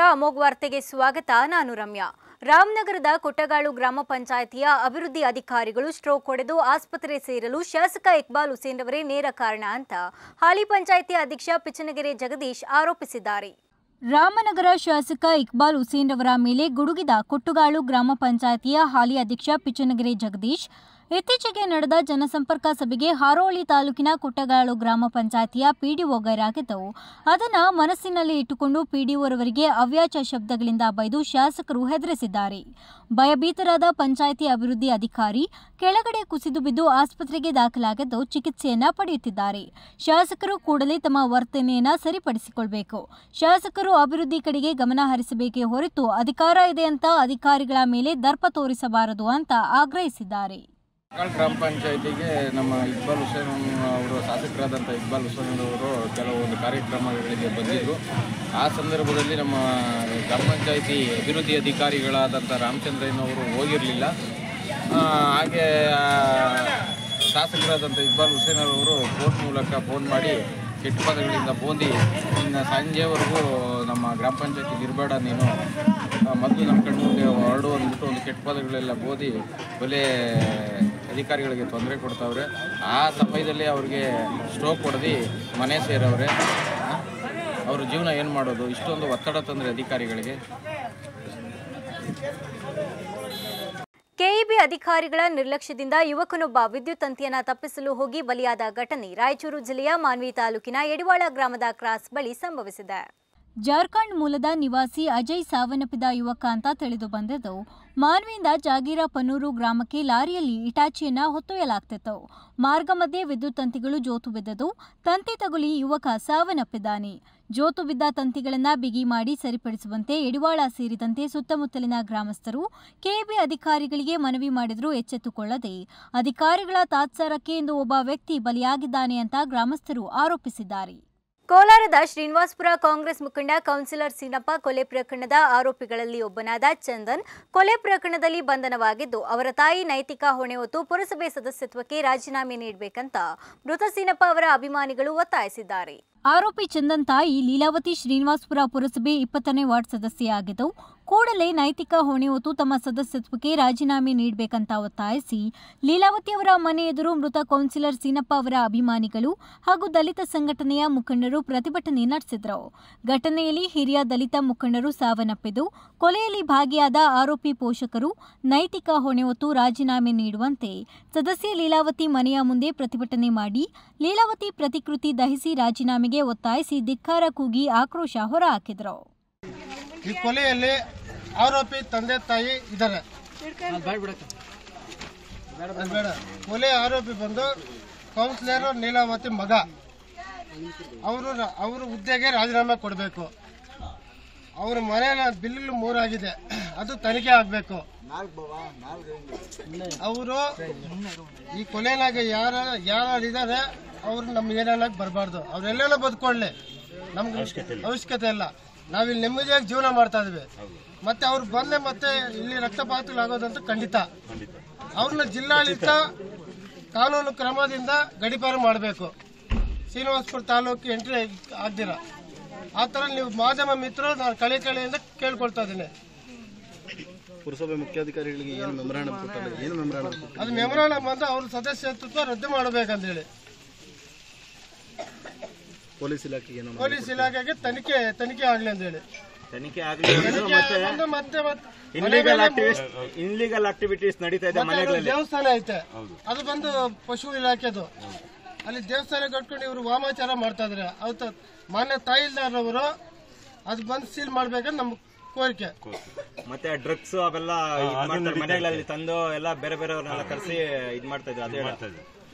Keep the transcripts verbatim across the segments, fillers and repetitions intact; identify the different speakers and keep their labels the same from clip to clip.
Speaker 1: ಅಮೋಘ ವಾರ್ತೆಗೆ ಸ್ವಾಗತ. ನಾನು ರಮ್ಯಾ. ರಾಮನಗರದ ಕೊಟ್ಟಗಾಳು ಗ್ರಾಮ ಪಂಚಾಯಿತಿಯ ಅಭಿವೃದ್ಧಿ ಅಧಿಕಾರಿಗಳು ಸ್ಟ್ರೋಕ್ ಹೊಡೆದು ಆಸ್ಪತ್ರೆ ಸೇರಲು ಶಾಸಕ ಇಕ್ಬಾಲ್ ಹುಸೇನ್ ಅವರೇ ನೇರ ಕಾರಣ ಅಂತ ಹಾಲಿ ಪಂಚಾಯಿತಿ ಅಧ್ಯಕ್ಷ ಪಿಚನಗೆರೆ ಜಗದೀಶ್ ಆರೋಪಿಸಿದ್ದಾರೆ. ರಾಮನಗರ ಶಾಸಕ ಇಕ್ಬಾಲ್ ಹುಸೇನ್ ಅವರ ಮೇಲೆ ಗುಡುಗಿದ ಕೊಟ್ಟಗಾಳು ಗ್ರಾಮ ಪಂಚಾಯಿತಿಯ ಹಾಲಿ ಅಧ್ಯಕ್ಷ ಪಿಚನಗೆರೆ ಜಗದೀಶ್ ಇತ್ತೀಚೆಗೆ ನಡೆದ ಜನಸಂಪರ್ಕ ಸಭೆಗೆ ಹಾರೋಳಿ ತಾಲೂಕಿನ ಕೊಟ್ಟಗಾಳು ಗ್ರಾಮ ಪಂಚಾಯಿತಿಯ ಪಿಡಿಒ ಗೈರಾಗಿದ್ದವು. ಅದನ್ನು ಮನಸ್ಸಿನಲ್ಲಿ ಇಟ್ಟುಕೊಂಡು ಪಿಡಿಒರವರಿಗೆ ಅವ್ಯಾಚ ಶಬ್ದಗಳಿಂದ ಬೈದು ಶಾಸಕರು ಹೆದರಿಸಿದ್ದಾರೆ. ಭಯಭೀತರಾದ ಪಂಚಾಯಿತಿ ಅಭಿವೃದ್ಧಿ ಅಧಿಕಾರಿ ಕೆಳಗಡೆ ಕುಸಿದು ಬಿದ್ದು ಆಸ್ಪತ್ರೆಗೆ ದಾಖಲಾಗಿದ್ದು ಚಿಕಿತ್ಸೆಯನ್ನ ಪಡೆಯುತ್ತಿದ್ದಾರೆ. ಶಾಸಕರು ಕೂಡಲೇ ತಮ್ಮ ವರ್ತನೆಯನ್ನ ಸರಿಪಡಿಸಿಕೊಳ್ಳಬೇಕು. ಶಾಸಕರು ಅಭಿವೃದ್ಧಿ ಕಡೆಗೆ ಗಮನ ಹರಿಸಬೇಕೇ ಹೊರತು ಅಧಿಕಾರ ಇದೆ ಅಂತ ಅಧಿಕಾರಿಗಳ ಮೇಲೆ ದರ್ಪ ತೋರಿಸಬಾರದು ಅಂತ ಆಗ್ರಹಿಸಿದ್ದಾರೆ.
Speaker 2: ಗ್ರಾಮ ಪಂಚಾಯಿತಿಗೆ ನಮ್ಮ ಇಕ್ಬಾಲ್ ಹುಸೇನ್ ಅವರು ಶಾಸಕರಾದಂಥ ಇಕ್ಬಾಲ್ ಹುಸೇನ್ ಅವರು ಕೆಲವೊಂದು ಕಾರ್ಯಕ್ರಮಗಳಿಗೆ ಬಂದಿದ್ದರು. ಆ ಸಂದರ್ಭದಲ್ಲಿ ನಮ್ಮ ಗ್ರಾಮ ಪಂಚಾಯಿತಿ ಅಭಿವೃದ್ಧಿ ಅಧಿಕಾರಿಗಳಾದಂಥ ರಾಮಚಂದ್ರಯ್ಯನವರು ಹೋಗಿರಲಿಲ್ಲ. ಹಾಗೆ ಶಾಸಕರಾದಂಥ ಇಕ್ಬಾಲ್ ಹುಸೇನ್ ಅವರು ಫೋನ್ ಮೂಲಕ ಫೋನ್ ಮಾಡಿ ಕೆಟ್ಟ ಪದಗಳಿಂದ ಬೋಂದಿ ಇನ್ನು ಸಂಜೆವರೆಗೂ ನಮ್ಮ ಗ್ರಾಮ ಪಂಚಾಯತಿಗೆ ಇರಬೇಡ, ನೀನು ಮೊದಲು ನಮ್ಮ ಕಣ್ಣು ಮುಂದೆ ಹೊರಡು ಅಂದ್ಬಿಟ್ಟು ಒಂದು ಕೆಟ್ಟ ಪದಗಳೆಲ್ಲ ಬೋದಿ ಬಲೆ ಅಧಿಕಾರಿಗಳಿಗೆ ತೊಂದರೆ ಕೊಡ್ತಾವ್ರೆ. ಆ ಸಮಯದಲ್ಲಿ ಅವ್ರಿಗೆ ಸ್ಟ್ರೋಕ್ ಹೊಡೆದು ಮನೆ ಸೇರವ್ರೆ. ಅವ್ರ ಜೀವನ ಏನು ಮಾಡೋದು? ಇಷ್ಟೊಂದು ಒತ್ತಡ ತಂದರೆ ಅಧಿಕಾರಿಗಳಿಗೆ.
Speaker 1: ಕೆಇಬಿ ಅಧಿಕಾರಿಗಳ ನಿರ್ಲಕ್ಷ್ಯದಿಂದ ಯುವಕನೊಬ್ಬ ವಿದ್ಯುತ್ ತಂತಿಯನ್ನು ತಪ್ಪಿಸಲು ಹೋಗಿ ಬಲಿಯಾದ ಘಟನೆ ರಾಯಚೂರು ಜಿಲ್ಲೆಯ ಮಾನ್ವಿ ತಾಲೂಕಿನ ಯಡಿವಾಳ ಗ್ರಾಮದ ಕ್ರಾಸ್ ಬಳಿ ಸಂಭವಿಸಿದೆ. ಜಾರ್ಖಂಡ್ ಮೂಲದ ನಿವಾಸಿ ಅಜಯ್ ಸಾವನ್ನಪ್ಪಿದ ಯುವಕ ಅಂತ ತಿಳಿದು ಬಂದಿದ್ದು, ಮಾನ್ವಿಯಿಂದ ಜಾಗೀರ ಪನ್ನೂರು ಗ್ರಾಮಕ್ಕೆ ಲಾರಿಯಲ್ಲಿ ಇಟಾಚಿಯನ್ನ ಹೊತ್ತೊಯ್ಯಲಾಗ್ತಿತ್ತು. ಮಾರ್ಗ ಮಧ್ಯೆ ವಿದ್ಯುತ್ ತಂತಿಗಳು ಜೋತು ಬಿದ್ದದು. ತಂತಿ ತಗುಲಿ ಯುವಕ ಸಾವನ್ನಪ್ಪಿದ್ದಾನೆ. ಜೋತು ಬಿದ್ದ ತಂತಿಗಳನ್ನು ಬಿಗಿ ಮಾಡಿ ಸರಿಪಡಿಸುವಂತೆ ಯಡಿವಾಳ ಸೇರಿದಂತೆ ಸುತ್ತಮುತ್ತಲಿನ ಗ್ರಾಮಸ್ಥರು ಕೆಇಬಿ ಅಧಿಕಾರಿಗಳಿಗೆ ಮನವಿ ಮಾಡಿದರೂ ಎಚ್ಚೆತ್ತುಕೊಳ್ಳದೆ ಅಧಿಕಾರಿಗಳ ತಾತ್ಸಾರಕ್ಕೆ ಇಂದು ಒಬ್ಬ ವ್ಯಕ್ತಿ ಬಲಿಯಾಗಿದ್ದಾನೆ ಅಂತ ಗ್ರಾಮಸ್ಥರು ಆರೋಪಿಸಿದ್ದಾರೆ. ಕೋಲಾರದ ಶ್ರೀನಿವಾಸಪುರ ಕಾಂಗ್ರೆಸ್ ಮುಖಂಡ ಕೌನ್ಸಿಲರ್ ಸೀನಪ್ಪ ಕೊಲೆ ಪ್ರಕರಣದ ಆರೋಪಿಗಳಲ್ಲಿ ಒಬ್ಬನಾದ ಚಂದನ್ ಕೊಲೆ ಪ್ರಕರಣದಲ್ಲಿ ಬಂಧನವಾಗಿದ್ದು, ಅವರ ತಾಯಿ ನೈತಿಕ ಹೊಣೆ ಹೊತ್ತು ಪುರಸಭೆ ಸದಸ್ಯತ್ವಕ್ಕೆ ರಾಜೀನಾಮೆ ನೀಡಬೇಕಂತ ಮೃತ ಸೀನಪ್ಪ ಅವರ ಅಭಿಮಾನಿಗಳು ಒತ್ತಾಯಿಸಿದ್ದಾರೆ. ಆರೋಪಿ ಚಂದನ್ ತಾಯಿ ಲೀಲಾವತಿ ಶ್ರೀನಿವಾಸಪುರ ಪುರಸಭೆ ಇಪ್ಪತ್ತನೇ ವಾರ್ಡ್ ಸದಸ್ಯೆಯಾಗಿದ್ದು, ಕೂಡಲೇ ನೈತಿಕ ಹೊಣೆ ಹೊತ್ತು ತಮ್ಮ ಸದಸ್ಯತ್ವಕ್ಕೆ ರಾಜೀನಾಮೆ ನೀಡಬೇಕಂತ ಒತ್ತಾಯಿಸಿ ಲೀಲಾವತಿ ಅವರ ಮನೆ ಎದುರು ಮೃತ ಕೌನ್ಸಿಲರ್ ಸೀನಪ್ಪ ಅವರ ಅಭಿಮಾನಿಗಳು ಹಾಗೂ ದಲಿತ ಸಂಘಟನೆಯ ಮುಖಂಡರು ಪ್ರತಿಭಟನೆ ನಡೆಸಿದರು. ಘಟನೆಯಲ್ಲಿ ಹಿರಿಯ ದಲಿತ ಮುಖಂಡರು ಸಾವನ್ನಪ್ಪಿದ್ದು, ಕೊಲೆಯಲ್ಲಿ ಭಾಗಿಯಾದ ಆರೋಪಿ ಪೋಷಕರು ನೈತಿಕ ಹೊಣೆ ಹೊತ್ತು ರಾಜೀನಾಮೆ ನೀಡುವಂತೆ ಸದಸ್ಯೆ ಲೀಲಾವತಿ ಮನೆಯ ಮುಂದೆ ಪ್ರತಿಭಟನೆ ಮಾಡಿ ಲೀಲಾವತಿ ಪ್ರತಿಕೃತಿ ದಹಿಸಿ ರಾಜೀನಾಮೆಗೆ ಒತ್ತಾಯಿಸಿ ಧಿಕ್ಕಾರ ಕೂಗಿ ಆಕ್ರೋಶ ಹೊರಹಾಕಿದರು.
Speaker 3: ಈ ಕೊಲೆಯಲ್ಲಿ ಆರೋಪಿ ತಂದೆ ತಾಯಿ ಇದ್ದಾರೆ. ಬೇಡ, ಕೊಲೆ ಆರೋಪಿ ಬಂದು ಕೌನ್ಸಿಲರ್ ಲೀಲಾವತಿ ಮಗ. ಅವರು ಅವ್ರ ಹುದ್ದೆಗೆ ರಾಜೀನಾಮೆ ಕೊಡಬೇಕು. ಅವ್ರ ಮನೆ ಬಿಲ್ ಮೂರಾಗಿದೆ, ಅದು ತನಿಖೆ ಆಗಬೇಕು. ಅವರು ಈ ಕೊಲೆನಾಗ ಯಾರ ಯಾರಿದ್ದಾರೆ ಅವ್ರು ನಮ್ಗೆ ಏನಾಗ ಬರಬಾರ್ದು. ಅವ್ರೆಲ್ಲ ಬದುಕೊಳ್ಳಿ, ನಮ್ಗೆ ಅವಶ್ಯಕತೆ ಇಲ್ಲ. ನಾವಿಲ್ಲಿ ನೆಮ್ಮದಿಯಾಗಿ ಜೀವನ ಮಾಡ್ತಾ ಇದ್ವಿ. ಮತ್ತೆ ಅವ್ರು ಬಂದ್ರೆ ಮತ್ತೆ ಇಲ್ಲಿ ರಕ್ತಪಾತಗಳಾಗೋದಂತೂ ಖಂಡಿತ. ಅವ್ರನ್ನ ಜಿಲ್ಲಾಡಳಿತ ಕಾನೂನು ಕ್ರಮದಿಂದ ಗಡೀಪಾರು ಮಾಡಬೇಕು. ಶ್ರೀನಿವಾಸಪುರ ತಾಲೂಕು ಎಂಟ್ರಿ ಆಗ್ದಿರ ಆ ಥರ ನೀವು ಮಾಧ್ಯಮ ಮಿತ್ರರು ನಾನು ಕಳೆ ಕಳೆಯಿಂದ ಕೇಳ್ಕೊಳ್ತಾ ಇದ್ದೀನಿ.
Speaker 4: ಪುರಸಭೆ ಮುಖ್ಯಾಧಿಕಾರಿಗಳಿಗೆ ಏನು ಮೆಮೊರಾಂಡಮ್ ಕೊಟ್ಟಲ್ಲ, ಏನು ಮೆಮೊರಾಂಡಮ್ ಕೊಟ್ಟಲ್ಲ?
Speaker 3: ಅದು ಮೆಮೊರಾಂಡಮ್ ಬಂದು ಅವ್ರ ಸದಸ್ಯತ್ವ ರದ್ದು ಮಾಡಬೇಕಂತ ಹೇಳಿ
Speaker 4: ಪೊಲೀಸ್ ಇಲಾಖೆಗೆ ಏನು
Speaker 3: ಪೊಲೀಸ್ ಇಲಾಖೆಗೆ ತನಿಖೆ ತನಿಖೆ ಆಗ್ಲಿ ಅಂತ ಹೇಳಿ
Speaker 5: ತನಿಖೆ ಆಗಲಿ.
Speaker 3: ಮತ್ತೆ
Speaker 5: ಇನ್ಲೀಗಲ್ ಆಕ್ಟಿವಿಟೀಸ್ ನಡೀತಾ ಇದೆ ಮನೆಗಳಲ್ಲಿ.
Speaker 3: ದೇವಸ್ಥಾನ ಐತೆ, ಅದು ಬಂದು ಪಶು ಇಲಾಖೆದು. ಅಲ್ಲಿ ದೇವಸ್ಥಾನ ಕಟ್ಕೊಂಡು ಇವರು ವಾಮಾಚಾರ ಮಾಡ್ತಾ ಇದ್ರೆ ಅವ್ರ ಮಾನ್ಯ ತಾಯಿಲ್ದಾರವರು ಅದು ಬಂದು ಸೀಲ್ ಮಾಡ್ಬೇಕಂತ ನಮ್ಮ ಕೋರಿಕೆ.
Speaker 5: ಮತ್ತೆ ಡ್ರಗ್ಸ್ ಅವೆಲ್ಲ ಮನೆಗಳಲ್ಲಿ ತಂದು ಎಲ್ಲ ಬೇರೆ ಬೇರೆಯವ್ರನ್ನೆಲ್ಲ ಕರೆಸಿ ಇದ್ ಮಾಡ್ತಾ ಇದ್ರು.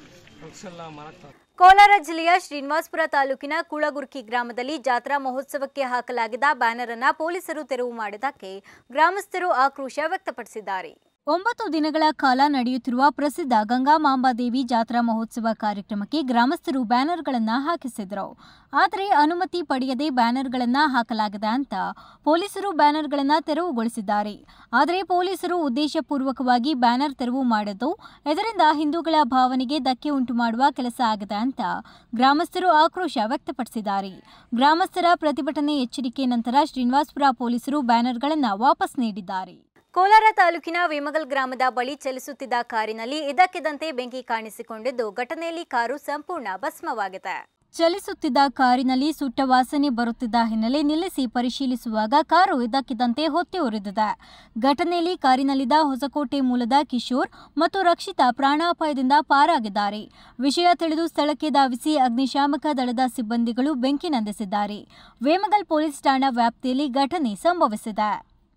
Speaker 1: ಕೋಲಾರ ಜಿಲ್ಲೆಯ ಶ್ರೀನಿವಾಸಪುರ ತಾಲೂಕಿನ ಕೂಳಗುರ್ಕಿ ಗ್ರಾಮದಲ್ಲಿ ಜಾತ್ರಾ ಮಹೋತ್ಸವಕ್ಕೆ ಹಾಕಲಾಗಿದ್ದ ಬ್ಯಾನರ್ ಅನ್ನು ಪೊಲೀಸರು ತೆರವು ಮಾಡಿದ್ದಕ್ಕೆ ಗ್ರಾಮಸ್ಥರು ಆಕ್ರೋಶ ವ್ಯಕ್ತಪಡಿಸಿದ್ದಾರೆ. ಒಂಬತ್ತು ದಿನಗಳ ಕಾಲ ನಡೆಯುತ್ತಿರುವ ಪ್ರಸಿದ್ಧ ಗಂಗಾಮಾಂಬಾದೇವಿ ಜಾತ್ರಾ ಮಹೋತ್ಸವ ಕಾರ್ಯಕ್ರಮಕ್ಕೆ ಗ್ರಾಮಸ್ಥರು ಬ್ಯಾನರ್ಗಳನ್ನು ಹಾಕಿಸಿದರು. ಆದರೆ ಅನುಮತಿ ಪಡೆಯದೆ ಬ್ಯಾನರ್ಗಳನ್ನು ಹಾಕಲಾಗಿದೆ ಅಂತ ಪೊಲೀಸರು ಬ್ಯಾನರ್ಗಳನ್ನು ತೆರವುಗೊಳಿಸಿದ್ದಾರೆ. ಆದರೆ ಪೊಲೀಸರು ಉದ್ದೇಶಪೂರ್ವಕವಾಗಿ ಬ್ಯಾನರ್ ತೆರವು ಮಾಡಿದ್ದು ಇದರಿಂದ ಹಿಂದೂಗಳ ಭಾವನೆಗೆ ಧಕ್ಕೆ ಉಂಟು ಮಾಡುವ ಕೆಲಸ ಆಗಿದೆ ಅಂತ ಗ್ರಾಮಸ್ಥರು ಆಕ್ರೋಶ ವ್ಯಕ್ತಪಡಿಸಿದ್ದಾರೆ. ಗ್ರಾಮಸ್ಥರ ಪ್ರತಿಭಟನೆ ಎಚ್ಚರಿಕೆ ನಂತರ ಶ್ರೀನಿವಾಸಪುರ ಪೊಲೀಸರು ಬ್ಯಾನರ್ಗಳನ್ನು ವಾಪಸ್ ನೀಡಿದ್ದಾರೆ. ಕೋಲಾರ ತಾಲೂಕಿನ ವೇಮಗಲ್ ಗ್ರಾಮದ ಬಳಿ ಚಲಿಸುತ್ತಿದ್ದ ಕಾರಿನಲ್ಲಿ ಇದ್ದಕ್ಕಿದ್ದಂತೆ ಬೆಂಕಿ ಕಾಣಿಸಿಕೊಂಡಿದ್ದು ಘಟನೆಯಲ್ಲಿ ಕಾರು ಸಂಪೂರ್ಣ ಭಸ್ಮವಾಗಿದೆ. ಚಲಿಸುತ್ತಿದ್ದ ಕಾರಿನಲ್ಲಿ ಸುಟ್ಟ ವಾಸನೆ ಬರುತ್ತಿದ್ದ ಹಿನ್ನೆಲೆ ನಿಲ್ಲಿಸಿ ಪರಿಶೀಲಿಸುವಾಗ ಕಾರು ಇದ್ದಕ್ಕಿದ್ದಂತೆ ಹೊತ್ತಿ ಉರಿದಿದೆ. ಘಟನೆಯಲ್ಲಿ ಕಾರಿನಲ್ಲಿದ್ದ ಹೊಸಕೋಟೆ ಮೂಲದ ಕಿಶೋರ್ ಮತ್ತು ರಕ್ಷಿತಾ ಪ್ರಾಣಾಪಾಯದಿಂದ ಪಾರಾಗಿದ್ದಾರೆ. ವಿಷಯ ತಿಳಿದು ಸ್ಥಳಕ್ಕೆ ಧಾವಿಸಿ ಅಗ್ನಿಶಾಮಕ ದಳದ ಸಿಬ್ಬಂದಿಗಳು ಬೆಂಕಿ ನಂದಿಸಿದ್ದಾರೆ. ವೇಮಗಲ್ ಪೊಲೀಸ್ ಠಾಣಾ ವ್ಯಾಪ್ತಿಯಲ್ಲಿ ಘಟನೆ ಸಂಭವಿಸಿದೆ.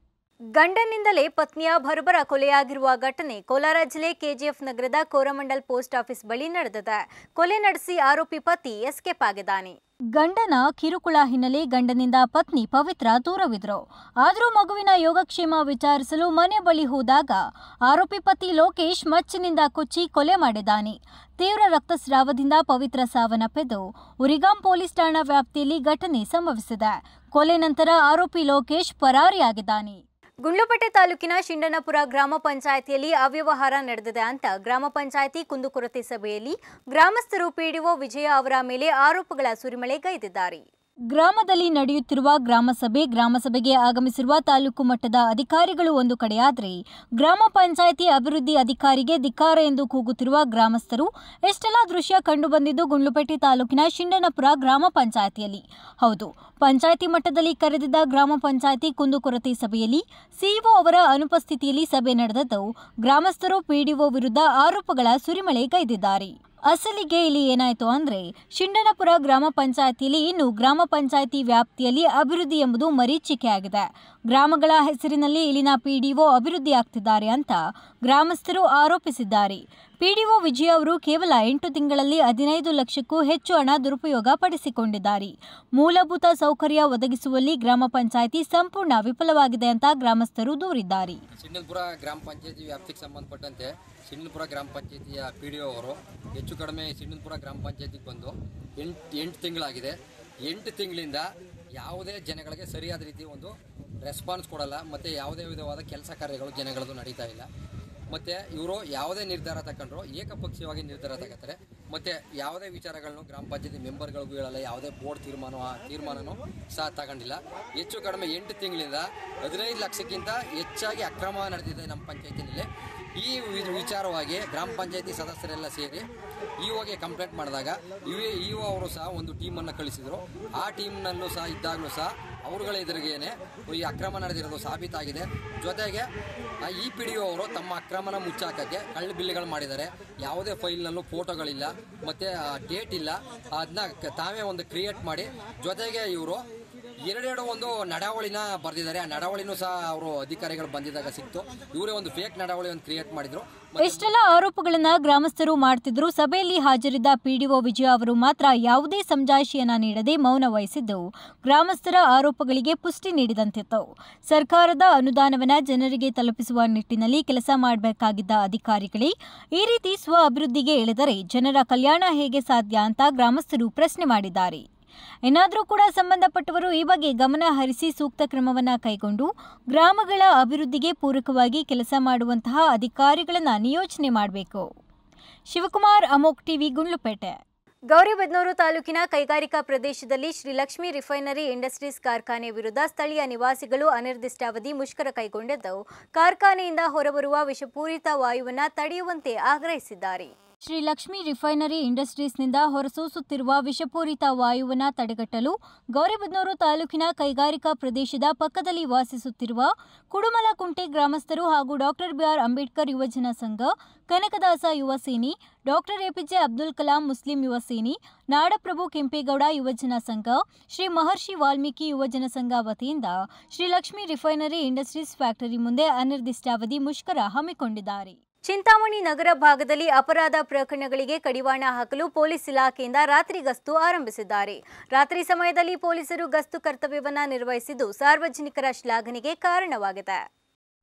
Speaker 1: ಗಂಡನಿಂದಲೇ ಪತ್ನಿಯ ಬರ್ಬರ ಕೊಲೆಯಾಗಿರುವ ಘಟನೆ ಕೋಲಾರ ಜಿಲ್ಲೆ ಕೆಜಿಎಫ್ ನಗರದ ಕೋರಮಂಡಲ್ ಪೋಸ್ಟ್ ಆಫೀಸ್ ಬಳಿ ನಡೆದಿದೆ. ಕೊಲೆ ನಡೆಸಿ ಆರೋಪಿ ಪತಿ ಎಸ್ಕೇಪ್ ಆಗಿದ್ದಾನೆ. ಗಂಡನ ಕಿರುಕುಳ ಹಿನ್ನೆಲೆ ಗಂಡನಿಂದ ಪತ್ನಿ ಪವಿತ್ರ ದೂರವಿದ್ರು. ಆದರೂ ಮಗುವಿನ ಯೋಗಕ್ಷೇಮ ವಿಚಾರಿಸಲು ಮನೆ ಬಳಿ ಹೋದಾಗ ಆರೋಪಿ ಪತಿ ಲೋಕೇಶ್ ಮಚ್ಚಿನಿಂದ ಕೊಚ್ಚಿ ಕೊಲೆ ಮಾಡಿದ್ದಾನೆ. ತೀವ್ರ ರಕ್ತಸ್ರಾವದಿಂದ ಪವಿತ್ರ ಸಾವನ್ನಪ್ಪಿದ್ದು ಉರಿಗಾಂ ಪೊಲೀಸ್ ಠಾಣಾ ವ್ಯಾಪ್ತಿಯಲ್ಲಿ ಘಟನೆ ಸಂಭವಿಸಿದೆ. ಕೊಲೆ ನಂತರ ಆರೋಪಿ ಲೋಕೇಶ್ ಪರಾರಿಯಾಗಿದ್ದಾನೆ. ಗುಂಡ್ಲುಪೇಟೆ ತಾಲೂಕಿನ ಶಿಂಡನಪುರ ಗ್ರಾಮ ಪಂಚಾಯಿತಿಯಲ್ಲಿ ಅವ್ಯವಹಾರ ನಡೆದಿದೆ ಅಂತ ಗ್ರಾಮ ಪಂಚಾಯಿತಿ ಕುಂದುಕೊರತೆ ಸಭೆಯಲ್ಲಿ ಗ್ರಾಮಸ್ಥರು ಪಿಡಿಒ ವಿಜಯ ಅವರ ಮೇಲೆ ಆರೋಪಗಳ ಸುರಿಮಳೆಗೈದಿದ್ದಾರೆ. ಗ್ರಾಮದಲ್ಲಿ ನಡೆಯುತ್ತಿರುವ ಗ್ರಾಮಸಭೆ ಗ್ರಾಮಸಭೆಗೆ ಆಗಮಿಸಿರುವ ತಾಲೂಕು ಮಟ್ಟದ ಅಧಿಕಾರಿಗಳು ಒಂದು ಕಡೆಯಾದರೆ ಗ್ರಾಮ ಪಂಚಾಯಿತಿ ಅಭಿವೃದ್ಧಿ ಅಧಿಕಾರಿಗೆ ಧಿಕ್ಕಾರ ಎಂದು ಕೂಗುತ್ತಿರುವ ಗ್ರಾಮಸ್ಥರು ಎಷ್ಟೆಲ್ಲ ದೃಶ್ಯ ಕಂಡುಬಂದಿದ್ದು ಗುಂಡ್ಲುಪೇಟೆ ತಾಲೂಕಿನ ಶಿಂಡನಪುರ ಗ್ರಾಮ ಪಂಚಾಯಿತಿಯಲ್ಲಿ. ಹೌದು, ಪಂಚಾಯಿತಿ ಮಟ್ಟದಲ್ಲಿ ಕರೆದಿದ್ದ ಗ್ರಾಮ ಪಂಚಾಯಿತಿ ಕುಂದುಕೊರತೆ ಸಭೆಯಲ್ಲಿ ಸಿಇಒ ಅವರ ಅನುಪಸ್ಥಿತಿಯಲ್ಲಿ ಸಭೆ ನಡೆದಿದ್ದು ಗ್ರಾಮಸ್ಥರು ಪಿಡಿಒ ವಿರುದ್ಧ ಆರೋಪಗಳ ಸುರಿಮಳೆಗೈದಿದ್ದಾರೆ. ಅಸಲಿಗೆ ಇಲ್ಲಿ ಏನಾಯಿತು ಅಂದರೆ ಶಿಂಡನಪುರ ಗ್ರಾಮ ಪಂಚಾಯಿತಿಯಲ್ಲಿ ಇನ್ನು ಗ್ರಾಮ ಪಂಚಾಯಿತಿ ವ್ಯಾಪ್ತಿಯಲ್ಲಿ ಅಭಿವೃದ್ಧಿ ಎಂಬುದು ಮರೀಚಿಕೆಯಾಗಿದೆ. ಗ್ರಾಮಗಳ ಹೆಸರಿನಲ್ಲಿ ಇಲ್ಲಿನ ಪಿಡಿಒ ಅಭಿವೃದ್ಧಿ ಆಗ್ತಿದ್ದಾರೆ ಅಂತ ಗ್ರಾಮಸ್ಥರು ಆರೋಪಿಸಿದ್ದಾರೆ. ಪಿಡಿಒ ವಿಜಯ ಅವರು ಕೇವಲ ಎಂಟು ತಿಂಗಳಲ್ಲಿ ಹದಿನೈದು ಲಕ್ಷಕ್ಕೂ ಹೆಚ್ಚು ಹಣ ದುರುಪಯೋಗ ಪಡಿಸಿಕೊಂಡಿದ್ದಾರೆ. ಮೂಲಭೂತ ಸೌಕರ್ಯ ಒದಗಿಸುವಲ್ಲಿ ಗ್ರಾಮ ಪಂಚಾಯಿತಿ ಸಂಪೂರ್ಣ ವಿಫಲವಾಗಿದೆ ಅಂತ ಗ್ರಾಮಸ್ಥರು ದೂರಿದ್ದಾರೆ.
Speaker 6: ಶಿಂಡನಪುರ ಗ್ರಾಮ ಪಂಚಾಯಿತಿ ವ್ಯಾಪ್ತಿಗೆ ಸಂಬಂಧಪಟ್ಟಂತೆ ಶಿಂಡನಪುರ ಗ್ರಾಮ ಪಂಚಾಯಿತಿಯ ಪಿಡಿಒ ಅವರು ಹೆಚ್ಚು ಕಡಿಮೆ ಶಿಂಡನಪುರ ಗ್ರಾಮ ಪಂಚಾಯಿತಿಗೆ ಬಂದು ಎಂಟು ಎಂಟು ತಿಂಗಳಾಗಿದೆ. ಎಂಟು ತಿಂಗಳಿಂದ ಯಾವುದೇ ಜನಗಳಿಗೆ ಸರಿಯಾದ ರೀತಿ ಒಂದು ರೆಸ್ಪಾನ್ಸ್ ಕೊಡಲ್ಲ. ಮತ್ತು ಯಾವುದೇ ವಿಧವಾದ ಕೆಲಸ ಕಾರ್ಯಗಳು ಜನಗಳದ್ದು ನಡೀತಾ ಇಲ್ಲ. ಮತ್ತು ಇವರು ಯಾವುದೇ ನಿರ್ಧಾರ ತಗೊಂಡ್ರು ಏಕಪಕ್ಷೀಯವಾಗಿ ನಿರ್ಧಾರ ತಗೋತಾರೆ. ಮತ್ತು ಯಾವುದೇ ವಿಚಾರಗಳನ್ನು ಗ್ರಾಮ ಪಂಚಾಯತಿ ಮೆಂಬರ್ಗಳಿಗೂ ಹೇಳಲ್ಲ. ಯಾವುದೇ ಬೋರ್ಡ್ ತೀರ್ಮಾನ ತೀರ್ಮಾನನೂ ಸಹ ತಗೊಂಡಿಲ್ಲ. ಹೆಚ್ಚು ಕಡಿಮೆ ಎಂಟು ತಿಂಗಳಿಂದ ಹದಿನೈದು ಲಕ್ಷಕ್ಕಿಂತ ಹೆಚ್ಚಾಗಿ ಅಕ್ರಮ ನಡೆದಿದೆ ನಮ್ಮ ಪಂಚಾಯತಿನಲ್ಲಿ. ಈ ವಿಚಾರವಾಗಿ ಗ್ರಾಮ ಪಂಚಾಯತಿ ಸದಸ್ಯರೆಲ್ಲ ಸೇರಿ ಇಒಗೆ ಕಂಪ್ಲೇಂಟ್ ಮಾಡಿದಾಗ ಇವೆ ಇಒ ಅವರು ಸಹ ಒಂದು ಟೀಮನ್ನು ಕಳಿಸಿದರು. ಆ ಟೀಮ್ನಲ್ಲೂ ಸಹ ಇದ್ದಾಗಲೂ ಸಹ ಅವರುಗಳ ಎದುರಿಗೇನೆ ಈ ಅಕ್ರಮ ನಡೆದಿರೋದು ಸಾಬೀತಾಗಿದೆ. ಜೊತೆಗೆ ಈ ಪಿ ಡಿ ಒ ಅವರು ತಮ್ಮ ಅಕ್ರಮನ ಮುಚ್ಚಾಕಕ್ಕೆ ಕಳ್ಳ ಬಿಲ್ಲಿಗಳು ಮಾಡಿದ್ದಾರೆ. ಯಾವುದೇ ಫೈಲ್ನಲ್ಲೂ ಫೋಟೋಗಳಿಲ್ಲ ಮತ್ತು ಡೇಟ್ ಇಲ್ಲ. ಅದನ್ನ ತಾವೇ ಒಂದು ಕ್ರಿಯೇಟ್ ಮಾಡಿ ಜೊತೆಗೆ ಇವರು ಎರಡೆರಡು ಒಂದು ನಡಾವಳಿನ ಬರೆದಿದ್ದಾರೆ. ಆ ನಡಾವಳಿನೂ ಸಹ ಅವರು ಅಧಿಕಾರಿಗಳು ಬಂದಿದ್ದಾಗ ಸಿಕ್ತು. ಇವರೇ ಒಂದು ಫೇಕ್ ನಡಾವಳಿ ಒಂದು ಕ್ರಿಯೇಟ್ ಮಾಡಿದ್ರು.
Speaker 1: ಇಷ್ಟೆಲ್ಲ ಆರೋಪಗಳನ್ನ ಗ್ರಾಮಸ್ಥರು ಮಾಡ್ತಿದ್ರು. ಸಭೆಯಲ್ಲಿ ಹಾಜರಿದ್ದ ಪಿಡಿಒ ವಿಜಯ ಅವರು ಮಾತ್ರ ಯಾವುದೇ ಸಮಜಾಯಿಷಿಯನ್ನ ನೀಡದೆ ಮೌನ ವಹಿಸಿದ್ದು ಗ್ರಾಮಸ್ಥರ ಆರೋಪಗಳಿಗೆ ಪುಷ್ಟಿ ನೀಡಿದಂತಿತ್ತು. ಸರ್ಕಾರದ ಅನುದಾನವನ್ನ ಜನರಿಗೆ ತಲುಪಿಸುವ ನಿಟ್ಟಿನಲ್ಲಿ ಕೆಲಸ ಮಾಡಬೇಕಾಗಿದ್ದ ಅಧಿಕಾರಿಗಳೇ ಈ ರೀತಿ ಸ್ವ ಅಭಿವೃದ್ಧಿಗೆ ಇಳಿದರೆ ಜನರ ಕಲ್ಯಾಣ ಹೇಗೆ ಸಾಧ್ಯ ಅಂತ ಗ್ರಾಮಸ್ಥರು ಪ್ರಶ್ನೆ ಮಾಡಿದ್ದಾರೆ. ಏನಾದರೂ ಕೂಡ ಸಂಬಂಧಪಟ್ಟವರು ಈ ಬಗ್ಗೆ ಗಮನ ಹರಿಸಿ ಸೂಕ್ತ ಕ್ರಮವನ್ನು ಕೈಗೊಂಡು ಗ್ರಾಮಗಳ ಅಭಿವೃದ್ಧಿಗೆ ಪೂರಕವಾಗಿ ಕೆಲಸ ಮಾಡುವಂತಹ ಅಧಿಕಾರಿಗಳನ್ನು ನಿಯೋಜನೆ ಮಾಡಬೇಕು. ಶಿವಕುಮಾರ್, ಅಮೋಕ್ ಟಿವಿ, ಗುಂಡ್ಲುಪೇಟೆ. ಗೌರಿಬಿದನೂರು ತಾಲೂಕಿನ ಕೈಗಾರಿಕಾ ಪ್ರದೇಶದಲ್ಲಿ ಶ್ರೀ ಲಕ್ಷ್ಮಿ ರಿಫೈನರಿ ಇಂಡಸ್ಟ್ರೀಸ್ ಕಾರ್ಖಾನೆ ವಿರುದ್ಧ ಸ್ಥಳೀಯ ನಿವಾಸಿಗಳು ಅನಿರ್ದಿಷ್ಟಾವಧಿ ಮುಷ್ಕರ ಕೈಗೊಂಡಿದ್ದು ಕಾರ್ಖಾನೆಯಿಂದ ಹೊರಬರುವ ವಿಷಪೂರಿತ ವಾಯುವನ್ನು ತಡೆಯುವಂತೆ ಆಗ್ರಹಿಸಿದ್ದಾರೆ. ಶ್ರೀ ಲಕ್ಷ್ಮಿ ರಿಫೈನರಿ ಇಂಡಸ್ಟ್ರೀಸ್ನಿಂದ ಹೊರಸೂಸುತ್ತಿರುವ ವಿಷಪೂರಿತ ವಾಯುವನ್ನು ತಡೆಗಟ್ಟಲು ಗೌರಿಬಿದನೂರು ತಾಲೂಕಿನ ಕೈಗಾರಿಕಾ ಪ್ರದೇಶದ ಪಕ್ಕದಲ್ಲಿ ವಾಸಿಸುತ್ತಿರುವ ಕುಡುಮಲಕುಂಟೆ ಗ್ರಾಮಸ್ಥರು ಹಾಗೂ ಡಾಕ್ಟರ್ ಬಿಆರ್ ಅಂಬೇಡ್ಕರ್ ಯುವಜನ ಸಂಘ, ಕನಕದಾಸ ಯುವ ಸೇನೆ, ಡಾಕ್ಟರ್ ಎಪಿಜೆ ಅಬ್ದುಲ್ ಕಲಾಂ ಮುಸ್ಲಿಂ ಯುವ ಸೇನೆ, ನಾಡಪ್ರಭು ಕೆಂಪೇಗೌಡ ಯುವಜನ ಸಂಘ, ಶ್ರೀ ಮಹರ್ಷಿ ವಾಲ್ಮೀಕಿ ಯುವಜನ ಸಂಘ ವತಿಯಿಂದ Shri Lakshmi refinery industries factory ಮುಂದೆ ಅನಿರ್ದಿಷ್ಟಾವಧಿ ಮುಷ್ಕರ ಹಮ್ಮಿಕೊಂಡಿದ್ದಾರೆ. ಚಿಂತಾಮಣಿ ನಗರ ಭಾಗದಲ್ಲಿ ಅಪರಾಧ ಪ್ರಕರಣಗಳಿಗೆ ಕಡಿವಾಣ ಹಾಕಲು ಪೊಲೀಸ್ ಇಲಾಖೆಯಿಂದ ರಾತ್ರಿ ಗಸ್ತು ಆರಂಭಿಸಿದ್ದಾರೆ. ರಾತ್ರಿ ಸಮಯದಲ್ಲಿ ಪೊಲೀಸರು ಗಸ್ತು ಕರ್ತವ್ಯವನ್ನು ನಿರ್ವಹಿಸಿದ್ದು ಸಾರ್ವಜನಿಕರ ಶ್ಲಾಘನೆಗೆ ಕಾರಣವಾಗಿದೆ.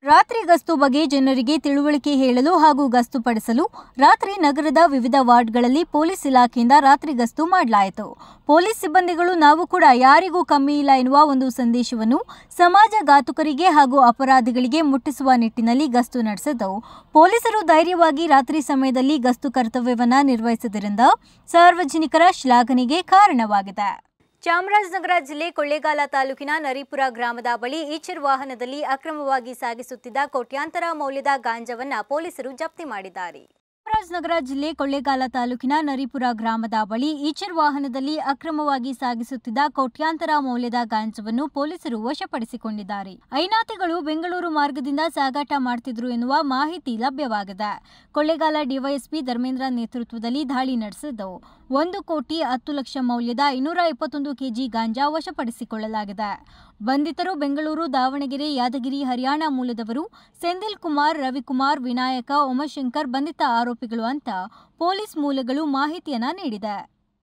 Speaker 1: ರಾತ್ರಿ ಗಸ್ತು ಬಗ್ಗೆ ಜನರಿಗೆ ತಿಳುವಳಿಕೆ ಹೇಳಲು ಹಾಗೂ ಗಸ್ತು ಪಡಿಸಲು ರಾತ್ರಿ ನಗರದ ವಿವಿಧ ವಾರ್ಡ್ಗಳಲ್ಲಿ ಪೊಲೀಸ್ ಇಲಾಖೆಯಿಂದ ರಾತ್ರಿ ಗಸ್ತು ಮಾಡಲಾಯಿತು. ಪೊಲೀಸ್ ಸಿಬ್ಬಂದಿಗಳು ನಾವು ಕೂಡ ಯಾರಿಗೂ ಕಮ್ಮಿ ಇಲ್ಲ ಎನ್ನುವ ಒಂದು ಸಂದೇಶವನ್ನು ಸಮಾಜ ಘಾತುಕರಿಗೆ ಹಾಗೂ ಅಪರಾಧಿಗಳಿಗೆ ಮುಟ್ಟಿಸುವ ನಿಟ್ಟಿನಲ್ಲಿ ಗಸ್ತು ನಡೆಸಿದ್ದು, ಪೊಲೀಸರು ಧೈರ್ಯವಾಗಿ ರಾತ್ರಿ ಸಮಯದಲ್ಲಿ ಗಸ್ತು ಕರ್ತವ್ಯವನ್ನು ನಿರ್ವಹಿಸಿದ್ದರಿಂದ ಸಾರ್ವಜನಿಕರ ಶ್ಲಾಘನೆಗೆ ಕಾರಣವಾಗಿದೆ. ಚಾಮರಾಜನಗರ ಜಿಲ್ಲೆ ಕೊಳ್ಳೇಗಾಲ ತಾಲೂಕಿನ ನರಿಪುರ ಗ್ರಾಮದ ಬಳಿ ಈಚರ್ ವಾಹನದಲ್ಲಿ ಅಕ್ರಮವಾಗಿ ಸಾಗಿಸುತ್ತಿದ್ದ ಕೋಟ್ಯಾಂತರ ಮೌಲ್ಯದ ಗಾಂಜಾವನ್ನು ಪೊಲೀಸರು ಜಪ್ತಿ ಮಾಡಿದ್ದಾರೆ. ಚಾಮರಾಜನಗರ ಜಿಲ್ಲೆ ಕೊಳ್ಳೇಗಾಲ ತಾಲೂಕಿನ ನರಿಪುರ ಗ್ರಾಮದ ಬಳಿ ಈಚರ್ ವಾಹನದಲ್ಲಿ ಅಕ್ರಮವಾಗಿ ಸಾಗಿಸುತ್ತಿದ್ದ ಕೋಟ್ಯಾಂತರ ಮೌಲ್ಯದ ಗಾಂಜಾವನ್ನು ಪೊಲೀಸರು ವಶಪಡಿಸಿಕೊಂಡಿದ್ದಾರೆ. ಐನಾತಿಗಳು ಬೆಂಗಳೂರು ಮಾರ್ಗದಿಂದ ಸಾಗಾಟ ಮಾಡುತ್ತಿದ್ದರು ಎನ್ನುವ ಮಾಹಿತಿ ಲಭ್ಯವಾಗಿದೆ. ಕೊಳ್ಳೇಗಾಲ ಡಿವೈಎಸ್ಪಿ ಧರ್ಮೇಂದ್ರ ನೇತೃತ್ವದಲ್ಲಿ ದಾಳಿ ನಡೆಸಿದ್ದು ಒಂದು ಕೋಟಿ ಹತ್ತು ಲಕ್ಷ ಮೌಲ್ಯದ ಇನ್ನೂರ ಇಪ್ಪತ್ತೊಂದು ಕೆಜಿ ಗಾಂಜಾ ವಶಪಡಿಸಿಕೊಳ್ಳಲಾಗಿದೆ. ಬಂಧಿತರು ಬೆಂಗಳೂರು, ದಾವಣಗೆರೆ, ಯಾದಗಿರಿ, ಹರಿಯಾಣ ಮೂಲದವರು. ಸೆಂದಿಲ್ ಕುಮಾರ್, ರವಿಕುಮಾರ್, ವಿನಾಯಕ, ಉಮಾಶಂಕರ್ ಬಂಧಿತ ಆರೋಪಿಗಳು ಅಂತ ಪೊಲೀಸ್ ಮೂಲಗಳು ಮಾಹಿತಿಯನ್ನ ನೀಡಿದೆ.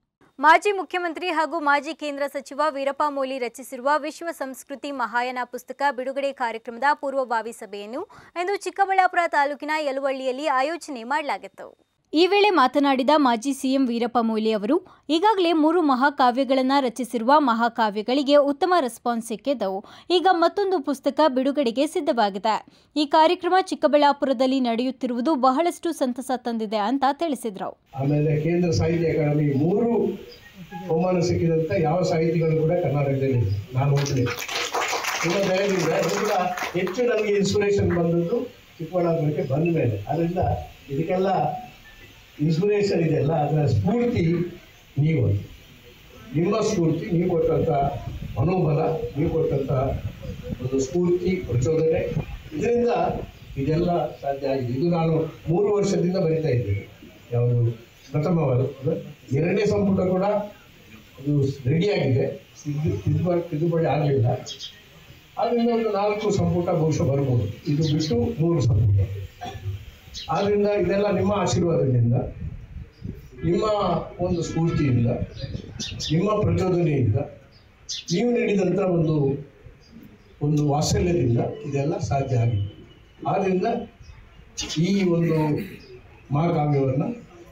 Speaker 1: ಮಾಜಿ ಮುಖ್ಯಮಂತ್ರಿ ಹಾಗೂ ಮಾಜಿ ಕೇಂದ್ರ ಸಚಿವ ವೀರಪ್ಪ ಮೊಯ್ಲಿ ರಚಿಸಿರುವ ವಿಶ್ವ ಸಂಸ್ಕೃತಿ ಮಹಾಯಾನ ಪುಸ್ತಕ ಬಿಡುಗಡೆ ಕಾರ್ಯಕ್ರಮದ ಪೂರ್ವಭಾವಿ ಸಭೆಯನ್ನು ಇಂದು ಚಿಕ್ಕಬಳ್ಳಾಪುರ ತಾಲೂಕಿನ ಯಲುವಳ್ಳಿಯಲ್ಲಿ ಆಯೋಜನೆ ಮಾಡಲಾಗಿತ್ತು. ಈ ವೇಳೆ ಮಾತನಾಡಿದ ಮಾಜಿ ಸಿಎಂ ವೀರಪ್ಪ ಮೊಯ್ಲಿ ಅವರು ಈಗಾಗಲೇ ಮೂರು ಮಹಾಕಾವ್ಯಗಳನ್ನು ರಚಿಸಿರುವ ಮಹಾಕಾವ್ಯಗಳಿಗೆ ಉತ್ತಮ ರೆಸ್ಪಾನ್ಸ್ ಸಿಕ್ಕಿದ್ದು, ಈಗ ಮತ್ತೊಂದು ಪುಸ್ತಕ ಬಿಡುಗಡೆಗೆ ಸಿದ್ಧವಾಗಿದೆ. ಈ ಕಾರ್ಯಕ್ರಮ ಚಿಕ್ಕಬಳ್ಳಾಪುರದಲ್ಲಿ ನಡೆಯುತ್ತಿರುವುದು ಬಹಳಷ್ಟು ಸಂತಸ ತಂದಿದೆ ಅಂತ ತಿಳಿಸಿದರು.
Speaker 7: ಆಮೇಲೆ ಕೇಂದ್ರ ಸಾಹಿತ್ಯ ಅಕಾಡೆಮಿ ಮೂರು ಬಹುಮಾನ ಸಿಕ್ಕಿದಂತ ಯಾವ ಸಾಹಿತಿಗಳು ಕೂಡ ಕರ್ನಾಟಕದಲ್ಲಿ ನಾನು ಹೋಗ್ತೀನಿ. ತುಂಬ ದಯದಿಂದ ಹೆಚ್ಚು ನನಗೆ ಇನ್ಸ್ಪಿರೇಷನ್ ಬಂದದ್ದು ಚಿಕ್ಕಬಳ್ಳಾಪುರಕ್ಕೆ ಬಂದ ಮೇಲೆ. ಅದರಿಂದ ಇದಕ್ಕೆಲ್ಲ ಇನ್ಸ್ಪಿರೇಷನ್ ಇದೆಯಲ್ಲ, ಅದರ ಸ್ಫೂರ್ತಿ ನೀವು, ನಿಮ್ಮ ಸ್ಫೂರ್ತಿ, ನೀವು ಕೊಟ್ಟಂಥ ಮನೋಬಲ, ನೀವು ಕೊಟ್ಟಂಥ ಒಂದು ಸ್ಫೂರ್ತಿ, ಪ್ರಚೋದನೆ, ಇದರಿಂದ ಇದೆಲ್ಲ ಸಾಧ್ಯ ಆಗಿದೆ. ಇದು ನಾನು ಮೂರು ವರ್ಷದಿಂದ ಬರಿತಾ ಇದ್ದೇನೆ. ಯಾವುದು ಪ್ರಥಮವಾದ ಎರಡನೇ ಸಂಪುಟ ಕೂಡ ಅದು ರೆಡಿಯಾಗಿದೆ, ತಿದ್ದುಪಡಿ ತಿದ್ದುಪಡಿ ಆಗಲಿಲ್ಲ. ಆದ್ದರಿಂದ ಒಂದು ನಾಲ್ಕು ಸಂಪುಟ ಬಹುಶಃ ಬರ್ಬೋದು. ಇದು ಬಿಟ್ಟು ಮೂರು ಸಂಪುಟ. ಆದ್ದರಿಂದ ಇದೆಲ್ಲ ನಿಮ್ಮ ಆಶೀರ್ವಾದದಿಂದ, ನಿಮ್ಮ ಒಂದು ಸ್ಫೂರ್ತಿಯಿಂದ, ನಿಮ್ಮ ಪ್ರಚೋದನೆಯಿಂದ, ನೀವು ನೀಡಿದಂಥ ಒಂದು ಒಂದು ವಾತ್ಸಲ್ಯದಿಂದ ಇದೆಲ್ಲ ಸಾಧ್ಯ ಆಗಿದೆ. ಆದ್ದರಿಂದ ಈ ಒಂದು ಮಹಾಕಾವ್ಯವನ್ನು,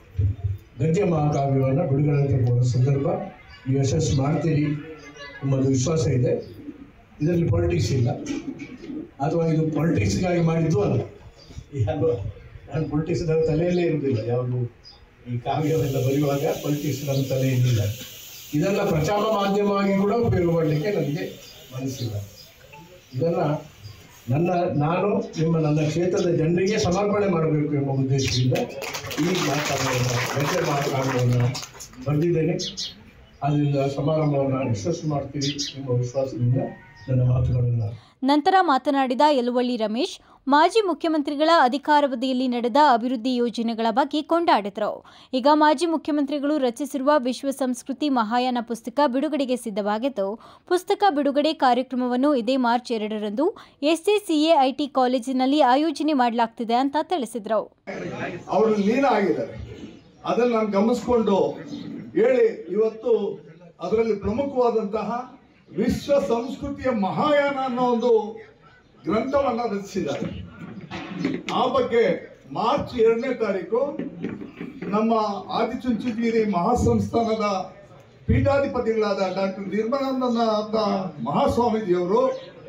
Speaker 7: ಗದ್ಯ ಮಹಾಕಾವ್ಯವನ್ನು ಬಿಡುಗಡೆ ಮಾಡುವ ಸಂದರ್ಭ ನೀವು ಯಶಸ್ಸು ಮಾಡ್ತೀರಿ ಎಂಬುದು ವಿಶ್ವಾಸ ಇದೆ. ಇದರಲ್ಲಿ ಪಾಲಿಟಿಕ್ಸ್ ಇಲ್ಲ, ಅಥವಾ ಇದು ಪಾಲಿಟಿಕ್ಸ್ಗಾಗಿ ಮಾಡಿದ್ದು ಅಲ್ಲ. ಅಲ್ವಾ, ನಾನು ಪೊಲಿಟಿಕ್ಸ್ ನನ್ನ ತಲೆಯಲ್ಲೇ ಇರುವುದಿಲ್ಲ. ಯಾವುದು ಈ ಕಾವ್ಯವೆಲ್ಲ ಬರೆಯುವಾಗ ಪೊಲಿಟಿಕ್ಸ್ ನಮ್ಮ ತಲೆಯಲ್ಲಿಲ್ಲ. ಇದನ್ನು ಪ್ರಚಾರ ಮಾಧ್ಯಮವಾಗಿ ಕೂಡ ಉಪಯೋಗ ಮಾಡಲಿಕ್ಕೆ ನನಗೆ ಮನಸ್ಸಿಲ್ಲ. ಇದನ್ನು ನನ್ನ ನಾನು ನಿಮ್ಮ ನನ್ನ ಕ್ಷೇತ್ರದ ಜನರಿಗೆ ಸಮರ್ಪಣೆ ಮಾಡಬೇಕು ಎಂಬ ಉದ್ದೇಶದಿಂದ ಈ ಮಾತನ್ನು ಗದ್ಯ ಮಾತನಾಡುವನ್ನು ಬಂದಿದ್ದೇನೆ. ಆದ್ದರಿಂದ ಸಮಾರಂಭವನ್ನು ಯಶಸ್ಸು ಮಾಡ್ತೀರಿ ಎಂಬ ವಿಶ್ವಾಸದಿಂದ ನನ್ನ ಮಾತುಗಳನ್ನು.
Speaker 1: ನಂತರ ಮಾತನಾಡಿದ ಯಲುವಳ್ಳಿ ರಮೇಶ್, ಮಾಜಿ ಮುಖ್ಯಮಂತ್ರಿಗಳ ಅಧಿಕಾರಾವಧಿಯಲ್ಲಿ ನಡೆದ ಅಭಿವೃದ್ಧಿ ಯೋಜನೆಗಳ ಬಗ್ಗೆ ಕೊಂಡಾಡಿದರು. ಈಗ ಮಾಜಿ ಮುಖ್ಯಮಂತ್ರಿಗಳು ರಚಿಸಿರುವ ವಿಶ್ವ ಸಂಸ್ಕೃತಿ ಮಹಾಯಾನ ಪುಸ್ತಕ ಬಿಡುಗಡೆಗೆ ಸಿದ್ಧವಾಗಿದ್ದು, ಪುಸ್ತಕ ಬಿಡುಗಡೆ ಕಾರ್ಯಕ್ರಮವನ್ನು ಇದೇ ಮಾರ್ಚ್ ಎರಡರಂದು ಎಸ್ಸಿಸಿಎಐಟಿ ಕಾಲೇಜಿನಲ್ಲಿ ಆಯೋಜನೆ ಮಾಡಲಾಗ್ತಿದೆ ಅಂತ ತಿಳಿಸಿದರು.
Speaker 8: ಅವರು ಲೀನ ಆಗಿದ್ದಾರೆ, ಅದನ್ನು ನಾನು ಗಮನಿಸಿಕೊಂಡು ಹೇಳಿ ಇವತ್ತು ಅದರಲ್ಲಿ ಪ್ರಮುಖವಾದಂತಹ ವಿಶ್ವ ಸಂಸ್ಕೃತಿಯ ಮಹಾಯಾನ ಅನ್ನೋ ಒಂದು ಗ್ರಂಥವನ್ನು ರಚಿಸಿದ್ದಾರೆ. ಆ ಬಗ್ಗೆ ಮಾರ್ಚ್ ಎರಡನೇ ತಾರೀಕು ನಮ್ಮ ಆದಿಚುಂಚನಗಿರಿ ಮಹಾಸಂಸ್ಥಾನದ ಪೀಠಾಧಿಪತಿಗಳಾದ ಡಾಕ್ಟರ್ ನಿರ್ಮಲಾನಂದ ಮಹಾಸ್ವಾಮೀಜಿಯವರು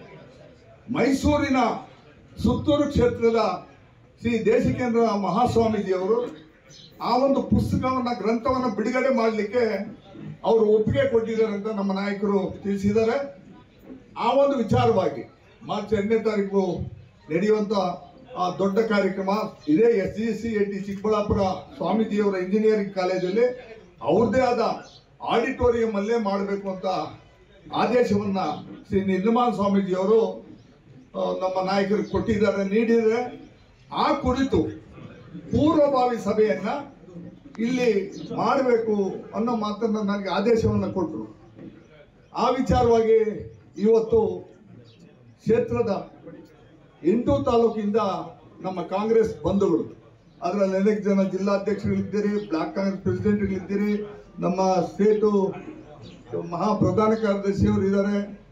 Speaker 8: ಮೈಸೂರಿನ ಸುತ್ತೂರು ಕ್ಷೇತ್ರದ ಶ್ರೀ ದೇಶಿಕೇಂದ್ರ ಮಹಾಸ್ವಾಮೀಜಿಯವರು ಆ ಒಂದು ಪುಸ್ತಕವನ್ನು ಗ್ರಂಥವನ್ನು ಬಿಡುಗಡೆ ಮಾಡಲಿಕ್ಕೆ ಅವರು ಒಪ್ಪಿಗೆ ಕೊಟ್ಟಿದ್ದಾರೆ ಅಂತ ನಮ್ಮ ನಾಯಕರು ತಿಳಿಸಿದ್ದಾರೆ. ಆ ಒಂದು ವಿಚಾರವಾಗಿ ಮಾರ್ಚ್ ಎರಡನೇ ತಾರೀಕು ನಡೆಯುವಂಥ ಆ ದೊಡ್ಡ ಕಾರ್ಯಕ್ರಮ ಇದೇ S G C A T Chikkaballapur ಸ್ವಾಮೀಜಿಯವರ ಇಂಜಿನಿಯರಿಂಗ್ ಕಾಲೇಜಲ್ಲಿ ಅವ್ರದ್ದೇ ಆದ ಆಡಿಟೋರಿಯಂ ಅಲ್ಲೇ ಮಾಡಬೇಕು ಅಂತ ಆದೇಶವನ್ನು ಶ್ರೀ ನಿರ್ಮಲ ಸ್ವಾಮೀಜಿಯವರು ನಮ್ಮ ನಾಯಕರಿಗೆ ಕೊಟ್ಟಿದ್ದಾರೆ, ನೀಡಿದರೆ ಆ ಕುರಿತು ಪೂರ್ವಭಾವಿ ಸಭೆಯನ್ನು ಇಲ್ಲಿ ಮಾಡಬೇಕು ಅನ್ನೋ ಮಾತನ್ನು ನನಗೆ ಆದೇಶವನ್ನು ಕೊಟ್ಟರು. ಆ ವಿಚಾರವಾಗಿ ಇವತ್ತು ಕ್ಷೇತ್ರದ ಎಂಟು ತಾಲೂಕಿಂದ ನಮ್ಮ ಕಾಂಗ್ರೆಸ್ ಬಂಧುಗಳು, ಅದರಲ್ಲಿ ಅನೇಕ ಜನ ಜಿಲ್ಲಾಧ್ಯಕ್ಷಗಳಿದ್ದೀರಿ, ಬ್ಲಾಕ್ ಕಾಂಗ್ರೆಸ್ ಪ್ರೆಸಿಡೆಂಟ್ಗಳಿದ್ದೀರಿ, ನಮ್ಮ ಸ್ಟೇಟು ಮಹಾ ಪ್ರಧಾನ ಕಾರ್ಯದರ್ಶಿಯವರು ಇದ್ದಾರೆ,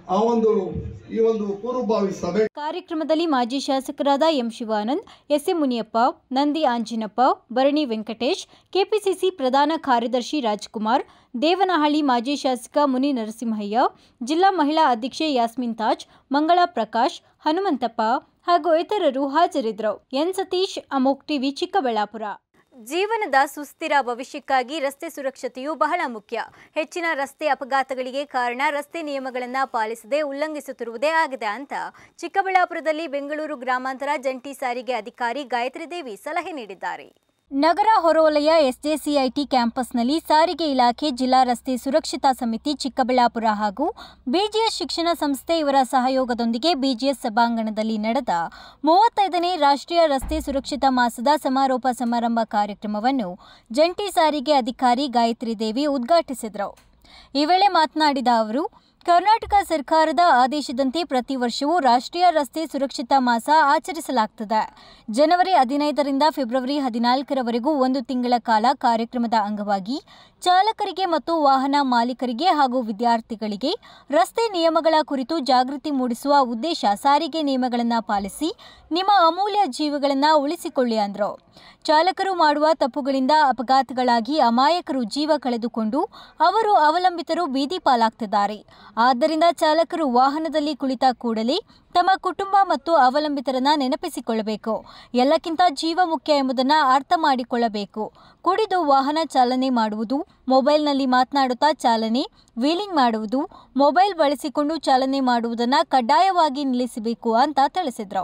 Speaker 8: ಆ ಒಂದು ಈ ಒಂದು ಪೂರ್ವಭಾವಿ ಸಭೆ
Speaker 1: ಕಾರ್ಯಕ್ರಮದಲ್ಲಿ ಮಾಜಿ ಶಾಸಕರಾದ M Shivanand, S M Muniyappa, Nandi Anjinappa, Bharani Venkatesh, KPCC ಪ್ರಧಾನ ಕಾರ್ಯದರ್ಶಿ ರಾಜ್ಕುಮಾರ್, ದೇವನಹಳ್ಳಿ ಮಾಜಿ ಶಾಸಕ ಮುನಿ ನರಸಿಂಹಯ್ಯ, ಜಿಲ್ಲಾ ಮಹಿಳಾ ಅಧ್ಯಕ್ಷೆ ಯಾಸ್ಮಿನ್ ತಾಜ್, ಮಂಗಳಾ ಪ್ರಕಾಶ್, ಹನುಮಂತಪ್ಪ ಹಾಗೂ ಇತರರು ಹಾಜರಿದ್ದರು. ಎನ್ ಸತೀಶ್, ಅಮೋಕ್ ಟಿವಿ, ಚಿಕ್ಕಬಳ್ಳಾಪುರ. ಜೀವನದ ಸುಸ್ಥಿರ ಭವಿಷ್ಯಕ್ಕಾಗಿ ರಸ್ತೆ ಸುರಕ್ಷತೆಯು ಬಹಳ ಮುಖ್ಯ. ಹೆಚ್ಚಿನ ರಸ್ತೆ ಅಪಘಾತಗಳಿಗೆ ಕಾರಣ ರಸ್ತೆ ನಿಯಮಗಳನ್ನು ಪಾಲಿಸದೆ ಉಲ್ಲಂಘಿಸುತ್ತಿರುವುದೇ ಆಗಿದೆ ಅಂತ ಚಿಕ್ಕಬಳ್ಳಾಪುರದಲ್ಲಿ ಬೆಂಗಳೂರು ಗ್ರಾಮಾಂತರ ಜಂಟಿ ಸಾರಿಗೆ ಅಧಿಕಾರಿ ಗಾಯತ್ರಿ ದೇವಿ ಸಲಹೆ ನೀಡಿದ್ದಾರೆ. ನಗರ ಹೊರವಲಯ ಎಸ್ಜೆಸಿಐಟಿ ಕ್ಯಾಂಪಸ್ನಲ್ಲಿ ಸಾರಿಗೆ ಇಲಾಖೆ, ಜಿಲ್ಲಾ ರಸ್ತೆ ಸುರಕ್ಷತಾ ಸಮಿತಿ ಚಿಕ್ಕಬಳ್ಳಾಪುರ ಹಾಗೂ ಬಿಜಿಎಸ್ ಶಿಕ್ಷಣ ಸಂಸ್ಥೆ ಇವರ ಸಹಯೋಗದೊಂದಿಗೆ ಬಿಜಿಎಸ್ ಸಭಾಂಗಣದಲ್ಲಿ ನಡೆದ ಮೂವತ್ತೈದನೇ ರಾಷ್ಟ್ರೀಯ ರಸ್ತೆ ಸುರಕ್ಷತಾ ಮಾಸದ ಸಮಾರೋಪ ಸಮಾರಂಭ ಕಾರ್ಯಕ್ರಮವನ್ನು ಜಂಟಿ ಸಾರಿಗೆ ಅಧಿಕಾರಿ ಗಾಯತ್ರಿ ದೇವಿ ಉದ್ಘಾಟಿಸಿದರು. ಈ ವೇಳೆ ಮಾತನಾಡಿದ ಅವರು, ಕರ್ನಾಟಕ ಸರ್ಕಾರದ ಆದೇಶದಂತೆ ಪ್ರತಿ ವರ್ಷವೂ ರಾಷ್ಟ್ರೀಯ ರಸ್ತೆ ಸುರಕ್ಷತಾ ಮಾಸ ಆಚರಿಸಲಾಗುತ್ತದೆ. ಜನವರಿ ಹದಿನೈದರಿಂದ ಫೆಬ್ರವರಿ ಹದಿನಾಲ್ಕರವರೆಗೂ ಒಂದು ತಿಂಗಳ ಕಾಲ ಕಾರ್ಯಕ್ರಮದ ಅಂಗವಾಗಿ ಚಾಲಕರಿಗೆ ಮತ್ತು ವಾಹನ ಮಾಲೀಕರಿಗೆ ಹಾಗೂ ವಿದ್ಯಾರ್ಥಿಗಳಿಗೆ ರಸ್ತೆ ನಿಯಮಗಳ ಕುರಿತು ಜಾಗೃತಿ ಮೂಡಿಸುವ ಉದ್ದೇಶ ಸಾರಿಗೆ ನಿಯಮಗಳನ್ನು ಪಾಲಿಸಿ ನಿಮ್ಮ ಅಮೂಲ್ಯ ಜೀವಗಳನ್ನು ಉಳಿಸಿಕೊಳ್ಳಿ ಅಂದರು. ಚಾಲಕರು ಮಾಡುವ ತಪ್ಪುಗಳಿಂದ ಅಪಘಾತಗಳಾಗಿ ಅಮಾಯಕರು ಜೀವ ಕಳೆದುಕೊಂಡು ಅವರು ಅವಲಂಬಿತರು ಬೀದಿ ಪಾಲಾಗ್ತಿದ್ದಾರೆ. ಆದ್ದರಿಂದ ಚಾಲಕರು ವಾಹನದಲ್ಲಿ ಕುಳಿತ ಕೂಡಲೇ ತಮ್ಮ ಕುಟುಂಬ ಮತ್ತು ಅವಲಂಬಿತರನ್ನ ನೆನಪಿಸಿಕೊಳ್ಳಬೇಕು. ಎಲ್ಲಕ್ಕಿಂತ ಜೀವ ಮುಖ್ಯ ಎಂಬುದನ್ನು ಅರ್ಥ ಮಾಡಿಕೊಳ್ಳಬೇಕು. ಕುಡಿದು ವಾಹನ ಚಾಲನೆ ಮಾಡುವುದು, ಮೊಬೈಲ್ನಲ್ಲಿ ಮಾತನಾಡುತ್ತಾ ಚಾಲನೆ, ವೀಲಿಂಗ್ ಮಾಡುವುದು, ಮೊಬೈಲ್ ಬಳಸಿಕೊಂಡು ಚಾಲನೆ ಮಾಡುವುದನ್ನು ಕಡ್ಡಾಯವಾಗಿ ನಿಲ್ಲಿಸಬೇಕು ಅಂತ ತಿಳಿಸಿದರು.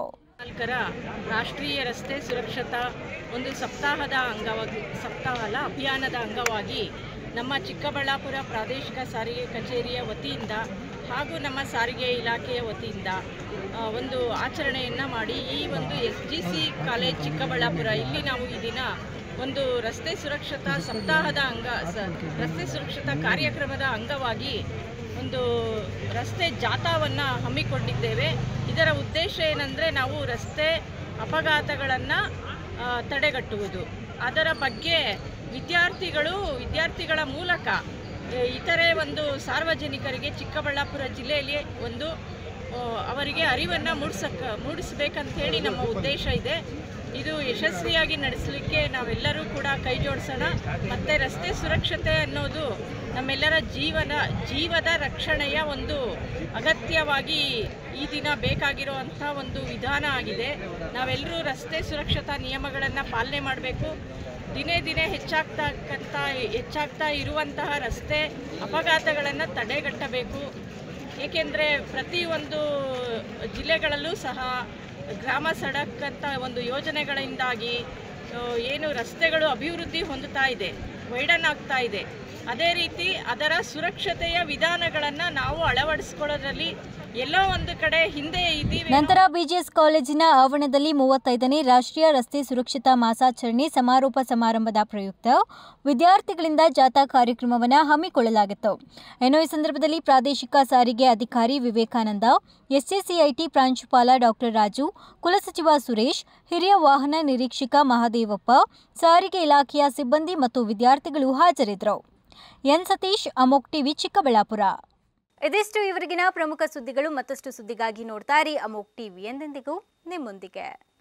Speaker 9: ರಾಷ್ಟ್ರೀಯ ರಸ್ತೆ ಸುರಕ್ಷತಾ ಒಂದು ಸಪ್ತಾಹದ ಅಂಗವಾಗಿ ಸಪ್ತಾಹ ಅಲ್ಲ ಅಭಿಯಾನದ ಅಂಗವಾಗಿ ನಮ್ಮ ಚಿಕ್ಕಬಳ್ಳಾಪುರ ಪ್ರಾದೇಶಿಕ ಸಾರಿಗೆ ಕಚೇರಿಯ ವತಿಯಿಂದ ಹಾಗೂ ನಮ್ಮ ಸಾರಿಗೆ ಇಲಾಖೆಯ ವತಿಯಿಂದ ಒಂದು ಆಚರಣೆಯನ್ನು ಮಾಡಿ ಈ ಒಂದು S G C college Chikkaballapur ಇಲ್ಲಿ ನಾವು ಈ ದಿನ ಒಂದು ರಸ್ತೆ ಸುರಕ್ಷತಾ ಸಪ್ತಾಹದ ಅಂಗ ರಸ್ತೆ ಸುರಕ್ಷತಾ ಕಾರ್ಯಕ್ರಮದ ಅಂಗವಾಗಿ ಒಂದು ರಸ್ತೆ ಜಾಥಾವನ್ನು ಹಮ್ಮಿಕೊಂಡಿದ್ದೇವೆ. ಇದರ ಉದ್ದೇಶ ಏನಂದರೆ ನಾವು ರಸ್ತೆ ಅಪಘಾತಗಳನ್ನು ತಡೆಗಟ್ಟುವುದು, ಅದರ ಬಗ್ಗೆ ವಿದ್ಯಾರ್ಥಿಗಳು ವಿದ್ಯಾರ್ಥಿಗಳ ಮೂಲಕ ಇತರೆ ಒಂದು ಸಾರ್ವಜನಿಕರಿಗೆ ಚಿಕ್ಕಬಳ್ಳಾಪುರ ಜಿಲ್ಲೆಯಲ್ಲಿ ಒಂದು ಅವರಿಗೆ ಅರಿವನ್ನು ಮೂಡಿಸಕ್ಕ ಮೂಡಿಸಬೇಕಂತೇಳಿ ನಮ್ಮ ಉದ್ದೇಶ ಇದೆ. ಇದು ಯಶಸ್ವಿಯಾಗಿ ನಡೆಸಲಿಕ್ಕೆ ನಾವೆಲ್ಲರೂ ಕೂಡ ಕೈ ಜೋಡಿಸೋಣ. ಮತ್ತು ರಸ್ತೆ ಸುರಕ್ಷತೆ ಅನ್ನೋದು ನಮ್ಮೆಲ್ಲರ ಜೀವನ ಜೀವದ ರಕ್ಷಣೆಯ ಒಂದು ಅಗತ್ಯವಾಗಿ ಈ ದಿನ ಬೇಕಾಗಿರುವಂಥ ಒಂದು ವಿಧಾನ ಆಗಿದೆ. ನಾವೆಲ್ಲರೂ ರಸ್ತೆ ಸುರಕ್ಷತಾ ನಿಯಮಗಳನ್ನು ಪಾಲನೆ ಮಾಡಬೇಕು. ದಿನೇ ದಿನೇ ಹೆಚ್ಚಾಗ್ತಕ್ಕಂಥ ಹೆಚ್ಚಾಗ್ತಾ ಇರುವಂತಹ ರಸ್ತೆ ಅಪಘಾತಗಳನ್ನು ತಡೆಗಟ್ಟಬೇಕು. ಏಕೆಂದರೆ ಪ್ರತಿಯೊಂದು ಜಿಲ್ಲೆಗಳಲ್ಲೂ ಸಹ ಗ್ರಾಮ ಸಡಕ್ ಅಂತ ಒಂದು ಯೋಜನೆಗಳಿಂದಾಗಿ ಏನು ರಸ್ತೆಗಳು ಅಭಿವೃದ್ಧಿ ಹೊಂದುತ್ತಾ ಇದೆ, ವೈಡನ್ ಆಗ್ತಾ ಇದೆ. ಅದೇ ರೀತಿ ಅದರ ಸುರಕ್ಷತೆಯ ವಿಧಾನಗಳನ್ನು ನಾವು ಅಳವಡಿಸಿಕೊಳ್ಳೋದ್ರಲ್ಲಿ ಎಲ್ಲೋ ಒಂದು ಕಡೆ ಹಿಂದೆ ಇದ್ದೀವಿ.
Speaker 1: ನಂತರ ಬಿಜಿಎಸ್ ಕಾಲೇಜಿನ ಆವರಣದಲ್ಲಿ ಮೂವತ್ತೈದನೇ ರಾಷ್ಟ್ರೀಯ ರಸ್ತೆ ಸುರಕ್ಷತಾ ಮಾಸಾಚರಣೆ ಸಮಾರೋಪ ಸಮಾರಂಭದ ಪ್ರಯುಕ್ತ ವಿದ್ಯಾರ್ಥಿಗಳಿಂದ ಜಾಥಾ ಕಾರ್ಯಕ್ರಮವನ್ನು ಹಮ್ಮಿಕೊಳ್ಳಲಾಗಿತ್ತು. ಇನ್ನು ಈ ಸಂದರ್ಭದಲ್ಲಿ ಪ್ರಾದೇಶಿಕ ಸಾರಿಗೆ ಅಧಿಕಾರಿ ವಿವೇಕಾನಂದ, ಎಸ್ಎಸಿಐಟಿ ಪ್ರಾಂಶುಪಾಲ ಡಾಕ್ಟರ್ ರಾಜು, ಕುಲಸಚಿವ ಸುರೇಶ್, ಹಿರಿಯ ವಾಹನ ನಿರೀಕ್ಷಕ ಮಹಾದೇವಪ್ಪ, ಸಾರಿಗೆ ಇಲಾಖೆಯ ಸಿಬ್ಬಂದಿ ಮತ್ತು ವಿದ್ಯಾರ್ಥಿಗಳು ಹಾಜರಿದ್ದರು. ಎನ್ ಸತೀಶ್, ಅಮೋಕ್ ಟಿವಿ, ಚಿಕ್ಕಬಳ್ಳಾಪುರ. ಇದಿಷ್ಟು ಇವರಿಗಿನ ಪ್ರಮುಖ ಸುದ್ದಿಗಳು. ಮತ್ತಷ್ಟು ಸುದ್ದಿಗಾಗಿ ನೋಡ್ತಾ ಇರಿ ಅಮೋಕ್ ಟಿವಿ, ಎಂದೆಂದಿಗೂ ನಿಮ್ಮೊಂದಿಗೆ.